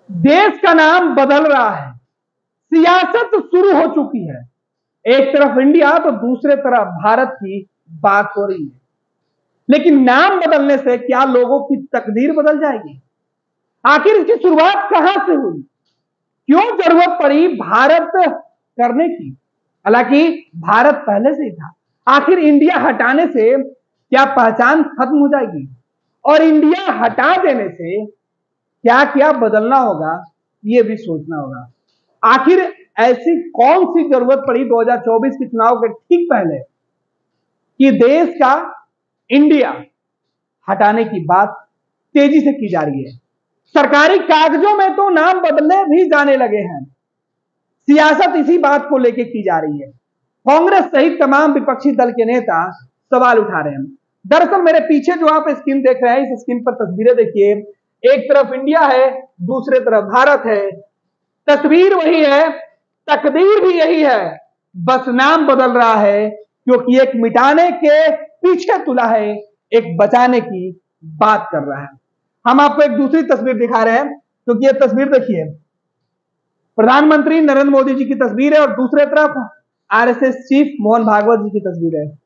देश का नाम बदल रहा है, सियासत शुरू हो चुकी है। एक तरफ इंडिया तो दूसरे तरफ भारत की बात हो रही है। लेकिन नाम बदलने से क्या लोगों की तकदीर बदल जाएगी? आखिर इसकी शुरुआत कहां से हुई? क्यों जरूरत पड़ी भारत करने की? हालांकि भारत पहले से ही था। आखिर इंडिया हटाने से क्या पहचान खत्म हो जाएगी? और इंडिया हटा देने से क्या क्या बदलना होगा, ये भी सोचना होगा। आखिर ऐसी कौन सी जरूरत पड़ी 2024 के चुनाव के ठीक पहले कि देश का इंडिया हटाने की बात तेजी से की जा रही है? सरकारी कागजों में तो नाम बदलने भी जाने लगे हैं। सियासत इसी बात को लेकर की जा रही है। कांग्रेस सहित तमाम विपक्षी दल के नेता सवाल उठा रहे हैं। दरअसल मेरे पीछे जो आप स्क्रीन देख रहे हैं, इस स्क्रीन पर तस्वीरें देखिए। एक तरफ इंडिया है, दूसरे तरफ भारत है। तस्वीर वही है, तकदीर भी यही है, बस नाम बदल रहा है, क्योंकि एक मिटाने के पीछे तुला है, एक बचाने की बात कर रहा है। हम आपको एक दूसरी तस्वीर दिखा रहे हैं, क्योंकि ये तस्वीर देखिए, प्रधानमंत्री नरेंद्र मोदी जी की तस्वीर है और दूसरे तरफ आरएसएस चीफ मोहन भागवत जी की तस्वीर है।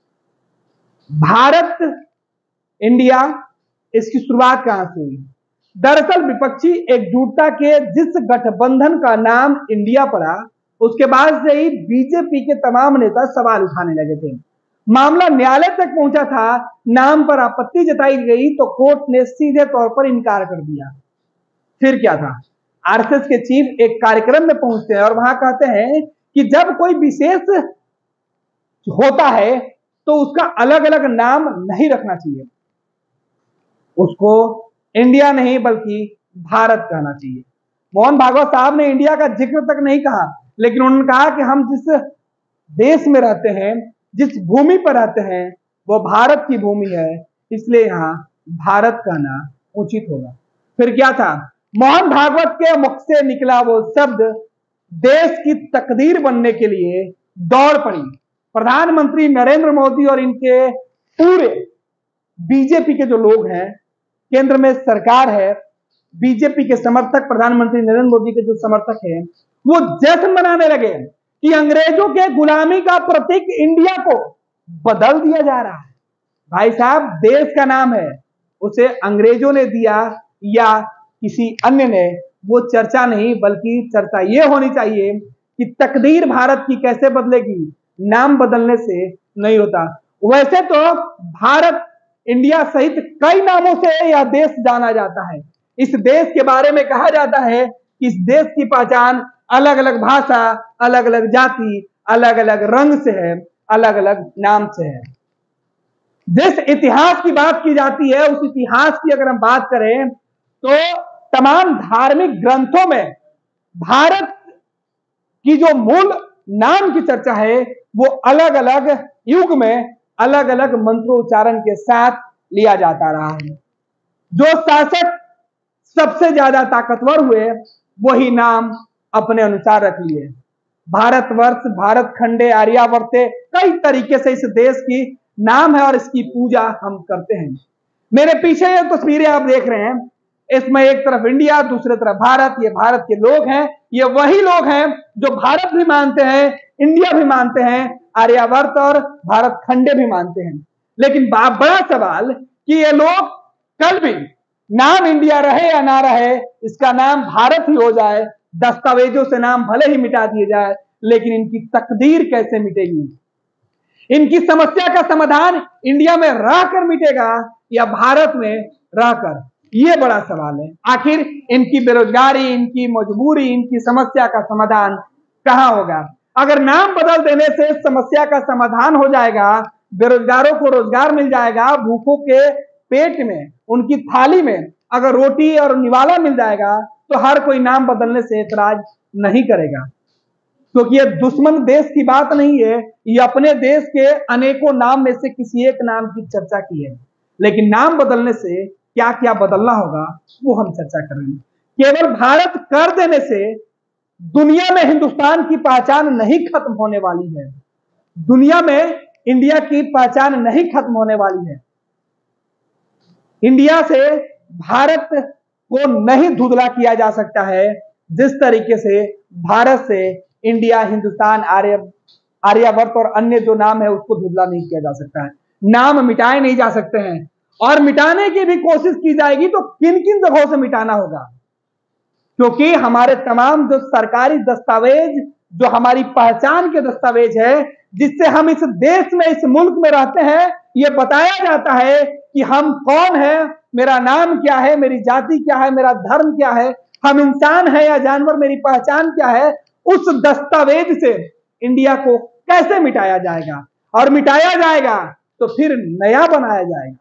भारत इंडिया, इसकी शुरुआत कहां से हुई? दरअसल विपक्षी एकजुटता के जिस गठबंधन का नाम इंडिया पड़ा, उसके बाद से ही बीजेपी के तमाम नेता सवाल उठाने लगे थे। मामला न्यायालय तक पहुंचा था। नाम पर आपत्ति जताई गई तो कोर्ट ने सीधे तौर पर इनकार कर दिया। फिर क्या था? आरएसएस के चीफ एक कार्यक्रम में पहुंचते हैं और वहां कहते हैं कि जब कोई विशेष होता है तो उसका अलग अलग नाम नहीं रखना चाहिए, उसको इंडिया नहीं बल्कि भारत कहना चाहिए। मोहन भागवत साहब ने इंडिया का जिक्र तक नहीं कहा, लेकिन उन्होंने कहा कि हम जिस देश में रहते हैं, जिस भूमि पर रहते हैं, वो भारत की भूमि है, इसलिए यहां भारत कहना उचित होगा। फिर क्या था? मोहन भागवत के मुख से निकला वो शब्द देश की तकदीर बनने के लिए दौड़ पड़ी। प्रधानमंत्री नरेंद्र मोदी और इनके पूरे बीजेपी के जो लोग हैं, केंद्र में सरकार है, बीजेपी के समर्थक, प्रधानमंत्री नरेंद्र मोदी के जो समर्थक हैं, वो जश्न मनाने लगे कि अंग्रेजों के गुलामी का प्रतीक इंडिया को बदल दिया जा रहा है। भाई साहब, देश का नाम है, उसे अंग्रेजों ने दिया या किसी अन्य ने, वो चर्चा नहीं, बल्कि चर्चा ये होनी चाहिए कि तकदीर भारत की कैसे बदलेगी, नाम बदलने से नहीं होता। वैसे तो भारत इंडिया सहित कई नामों से यह देश जाना जाता है। इस देश के बारे में कहा जाता है कि इस देश की पहचान अलग अलग भाषा, अलग अलग जाति, अलग अलग रंग से है, अलग अलग नाम से है। जिस इतिहास की बात की जाती है, उस इतिहास की अगर हम बात करें तो तमाम धार्मिक ग्रंथों में भारत की जो मूल नाम की चर्चा है, वो अलग अलग युग में अलग अलग मंत्रोच्चारण के साथ लिया जाता रहा है। जो शासक सबसे ज्यादा ताकतवर हुए, वही नाम अपने अनुसार रख लिए। भारतवर्ष, भारत खंडे, आर्यावर्ते, कई तरीके से इस देश की नाम है और इसकी पूजा हम करते हैं। मेरे पीछे ये तस्वीरें आप देख रहे हैं, इसमें एक तरफ इंडिया, दूसरे तरफ भारत। ये भारत के लोग हैं, ये वही लोग हैं जो भारत भी मानते हैं, इंडिया भी मानते हैं, आर्यावर्त और भारत खंडे भी मानते हैं। लेकिन बड़ा सवाल कि ये लोग कल भी नाम इंडिया रहे या ना रहे, इसका नाम भारत ही हो जाए, दस्तावेजों से नाम भले ही मिटा दिए जाए, लेकिन इनकी तकदीर कैसे मिटेगी? इनकी समस्या का समाधान इंडिया में रहकर मिटेगा या भारत में रहकर? ये बड़ा सवाल है। आखिर इनकी बेरोजगारी, इनकी मजबूरी, इनकी समस्या का समाधान कहां होगा? अगर नाम बदल देने से समस्या का समाधान हो जाएगा, बेरोजगारों को रोजगार मिल जाएगा, भूखों के पेट में, उनकी थाली में अगर रोटी और निवाला मिल जाएगा, तो हर कोई नाम बदलने से ऐतराज नहीं करेगा, क्योंकि ये दुश्मन देश की बात नहीं है, ये अपने देश के अनेकों नाम में से किसी एक नाम की चर्चा की है। लेकिन नाम बदलने से क्या क्या बदलना होगा, वो हम चर्चा करेंगे। केवल भारत कर देने से दुनिया में हिंदुस्तान की पहचान नहीं खत्म होने वाली है, दुनिया में इंडिया की पहचान नहीं खत्म होने वाली है। इंडिया से भारत को नहीं धुंधला किया जा सकता है जिस तरीके से भारत से इंडिया, हिंदुस्तान, आर्यवर्त और अन्य जो नाम है उसको धुंधला नहीं किया जा सकता है। नाम मिटाए नहीं जा सकते हैं, और मिटाने की भी कोशिश की जाएगी तो किन किन जगहों से मिटाना होगा, क्योंकि हमारे तमाम जो सरकारी दस्तावेज, जो हमारी पहचान के दस्तावेज है, जिससे हम इस देश में, इस मुल्क में रहते हैं, ये बताया जाता है कि हम कौन है, मेरा नाम क्या है, मेरी जाति क्या है, मेरा धर्म क्या है, हम इंसान है या जानवर, मेरी पहचान क्या है, उस दस्तावेज से इंडिया को कैसे मिटाया जाएगा, और मिटाया जाएगा तो फिर नया बनाया जाएगा।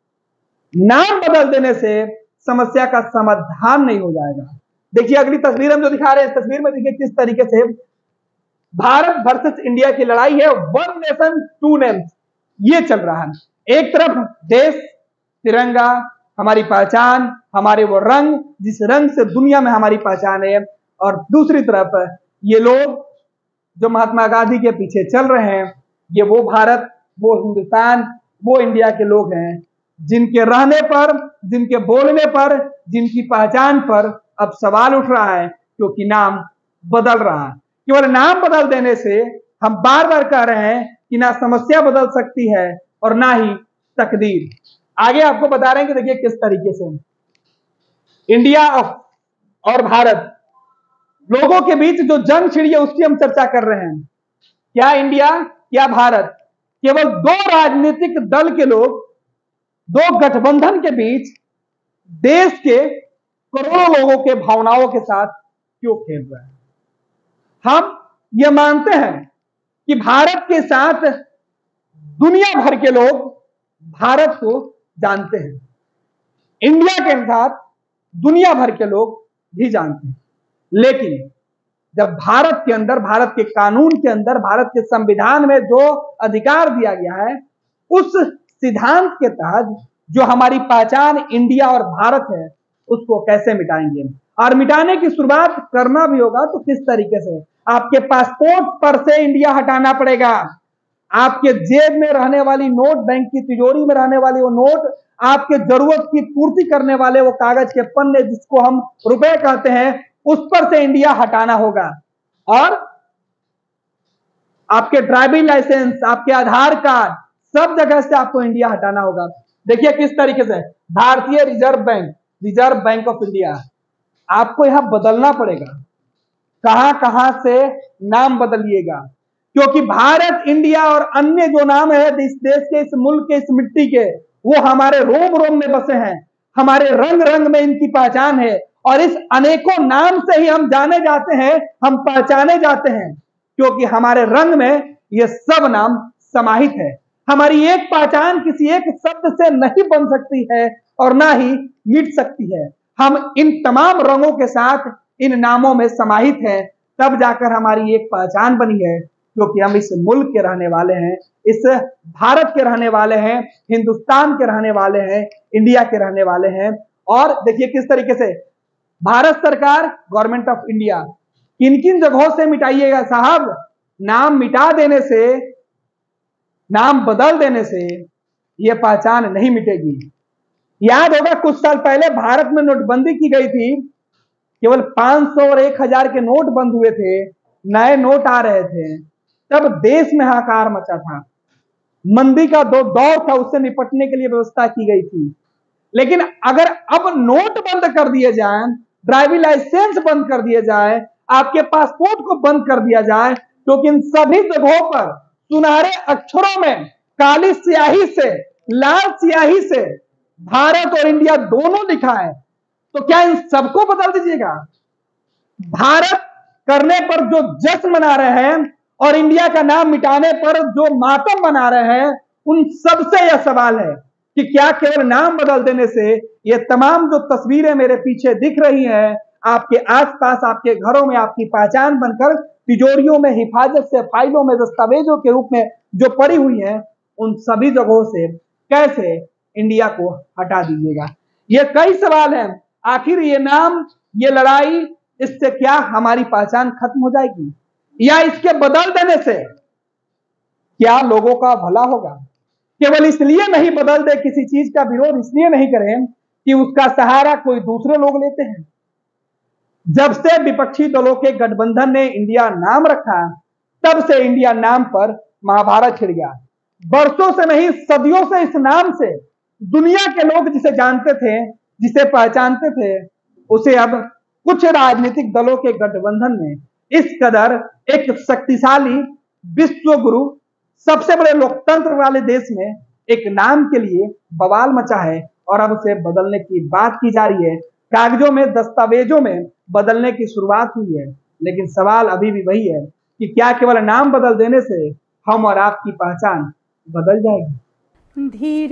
नाम बदल देने से समस्या का समाधान नहीं हो जाएगा। देखिए अगली तस्वीर हम जो दिखा रहे हैं, तस्वीर में देखिए किस तरीके से भारत वर्सेस इंडिया की लड़ाई है, वन नेशन टू नेम्स, ये चल रहा है। एक तरफ देश, तिरंगा, हमारी पहचान, हमारे वो रंग, जिस रंग से दुनिया में हमारी पहचान है, और दूसरी तरफ ये लोग जो महात्मा गांधी के पीछे चल रहे हैं, ये वो भारत, वो हिंदुस्तान, वो इंडिया के लोग हैं जिनके रहने पर, जिनके बोलने पर, जिनकी पहचान पर अब सवाल उठ रहा है, क्योंकि नाम बदल रहा है। केवल नाम बदल देने से हम बार बार कह रहे हैं कि ना समस्या बदल सकती है और ना ही तकदीर। आगे आपको बता रहे हैं कि देखिए किस तरीके से इंडिया और भारत, लोगों के बीच जो जंग छिड़ी है उसकी हम चर्चा कर रहे हैं। क्या इंडिया, क्या भारत, केवल दो राजनीतिक दल के लोग, दो गठबंधन के बीच देश के करोड़ों लोगों के भावनाओं के साथ क्यों खेल रहे हैं? हम ये मानते हैं कि भारत के साथ दुनिया भर के लोग भारत को जानते हैं, इंडिया के साथ दुनिया भर के लोग भी जानते हैं, लेकिन जब भारत के अंदर, भारत के कानून के अंदर, भारत के संविधान में जो अधिकार दिया गया है, उस सिद्धांत के तहत जो हमारी पहचान इंडिया और भारत है, उसको कैसे मिटाएंगे? और मिटाने की शुरुआत करना भी होगा तो किस तरीके से? आपके पासपोर्ट पर से इंडिया हटाना पड़ेगा, आपके जेब में रहने वाली नोट, बैंक की तिजोरी में रहने वाली वो नोट, आपके जरूरत की पूर्ति करने वाले वो कागज के पन्ने जिसको हम रुपए कहते हैं, उस पर से इंडिया हटाना होगा। और आपके ड्राइविंग लाइसेंस, आपके आधार कार्ड, सब जगह से आपको इंडिया हटाना होगा। देखिए किस तरीके से भारतीय reserve bank, reserve bank of India, आपको यहां बदलना पड़ेगा। कहां कहां से नाम बदलिएगा, क्योंकि भारत, इंडिया और अन्य जो नाम है इस देश के, इस मुल्क के, इस मिट्टी के, वो हमारे रोम रोम में बसे हैं, हमारे रंग रंग में इनकी पहचान है, और इस अनेकों नाम से ही हम जाने जाते हैं, हम पहचाने जाते हैं, क्योंकि हमारे रंग में ये सब नाम समाहित है। हमारी एक पहचान किसी एक शब्द से नहीं बन सकती है और ना ही मिट सकती है। हम इन तमाम रंगों के साथ इन नामों में समाहित हैं, तब जाकर हमारी एक पहचान बनी है, क्योंकि हम इस मुल्क के रहने वाले हैं, इस भारत के रहने वाले हैं, हिंदुस्तान के रहने वाले हैं, इंडिया के रहने वाले हैं। और देखिए किस तरीके से भारत सरकार, गवर्नमेंट ऑफ इंडिया, किन किन जगहों से मिटाइएगा साहब? नाम मिटा देने से, नाम बदल देने से यह पहचान नहीं मिटेगी। याद होगा कुछ साल पहले भारत में नोटबंदी की गई थी, केवल 500 और 1000 के नोट बंद हुए थे, नए नोट आ रहे थे, तब देश में हाहाकार मचा था। मंदी का दौर था, उससे निपटने के लिए व्यवस्था की गई थी। लेकिन अगर अब नोट बंद कर दिए जाएं, ड्राइविंग लाइसेंस बंद कर दिए जाए, आपके पासपोर्ट को बंद कर दिया जाए, क्योंकि इन सभी जगहों पर सुनहरे अक्षरों में काली स्याही से, लाल स्याही से भारत और इंडिया दोनों लिखा है, तो क्या इन सबको बदल दीजिएगा? भारत करने पर जो जश्न मना रहे हैं और इंडिया का नाम मिटाने पर जो मातम मना रहे हैं, उन सबसे यह सवाल है कि क्या केवल नाम बदल देने से ये तमाम जो तस्वीरें मेरे पीछे दिख रही हैं, आपके आसपास, आपके घरों में आपकी पहचान बनकर तिजोरियों में, हिफाजत से, फाइलों में, दस्तावेजों के रूप में जो पड़ी हुई हैं, उन सभी जगहों से कैसे इंडिया को हटा दीजिएगा? ये कई सवाल हैं। आखिर ये नाम, ये लड़ाई, इससे क्या हमारी पहचान खत्म हो जाएगी, या इसके बदल देने से क्या लोगों का भला होगा? केवल इसलिए नहीं बदल दे, किसी चीज का विरोध इसलिए नहीं करें कि उसका सहारा कोई दूसरे लोग लेते हैं। जब से विपक्षी दलों के गठबंधन ने इंडिया नाम रखा, तब से इंडिया नाम पर महाभारत छिड़ गया। वर्षों से नहीं, सदियों से इस नाम से दुनिया के लोग जिसे जानते थे, जिसे पहचानते थे, उसे अब कुछ राजनीतिक दलों के गठबंधन में इस कदर एक शक्तिशाली विश्व गुरु, सबसे बड़े लोकतंत्र वाले देश में एक नाम के लिए बवाल मचा है और अब उसे बदलने की बात की जा रही है। कागजों में, दस्तावेजों में बदलने की शुरुआत हुई है, लेकिन सवाल अभी भी वही है कि क्या केवल नाम बदल देने से हम और आपकी पहचान बदल जाएगी?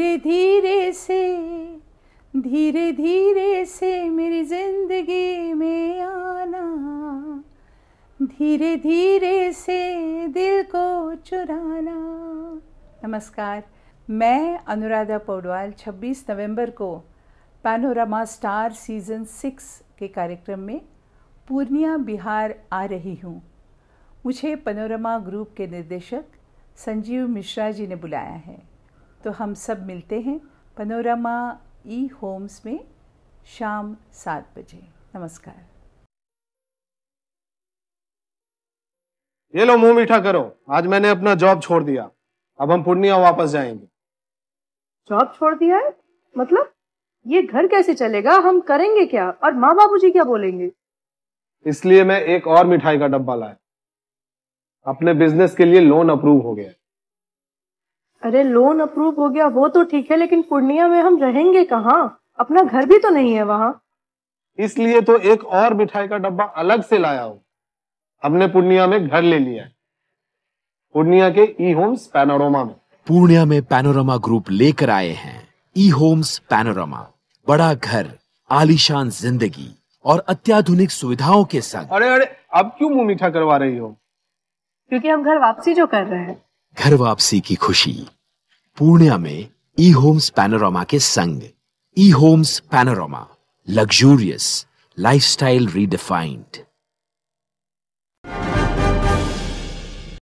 धीरे धीरे से मेरी जिंदगी में आना, धीरे धीरे से दिल को चुराना। नमस्कार, मैं अनुराधा पौडवाल 26 नवंबर को पैनोरमा स्टार सीजन 6 के कार्यक्रम में पूर्णिया बिहार आ रही हूँ। मुझे पैनोरमा ग्रुप के निर्देशक संजीव मिश्रा जी ने बुलाया है, तो हम सब मिलते हैं पैनोरमा ई होम्स में शाम 7 बजे। नमस्कार। ये लो, मुंह मीठा करो। आज मैंने अपना जॉब छोड़ दिया, अब हम पूर्णिया वापस जाएंगे। जॉब छोड़ दिया है? मतलब ये घर कैसे चलेगा? हम करेंगे क्या? और माँ बाबूजी क्या बोलेंगे? इसलिए मैं एक और मिठाई का डब्बा लाया। अपने बिजनेस के लिए लोन अप्रूव हो गया। अरे लोन अप्रूव हो गया वो तो ठीक है, लेकिन पूर्णिया में हम रहेंगे कहाँ? अपना घर भी तो नहीं है वहाँ। इसलिए तो एक और मिठाई का डब्बा अलग से लाया हूँ। हमने पूर्णिया में घर ले लिया है, पूर्णिया के ई होम्स पैनोरमा में। पूर्णिया में पैनोरमा ग्रुप लेकर आए हैं ई होम्स पैनोरमा। बड़ा घर, आलीशान जिंदगी और अत्याधुनिक सुविधाओं के संग। अरे अरे, अब क्यों मुंह मीठा करवा रही हो? क्योंकि हम घर वापसी जो कर रहे हैं। घर वापसी की खुशी पूर्णिया में ई होम्स पैनोरमा के संग। E homes panorama, luxurious lifestyle redefined.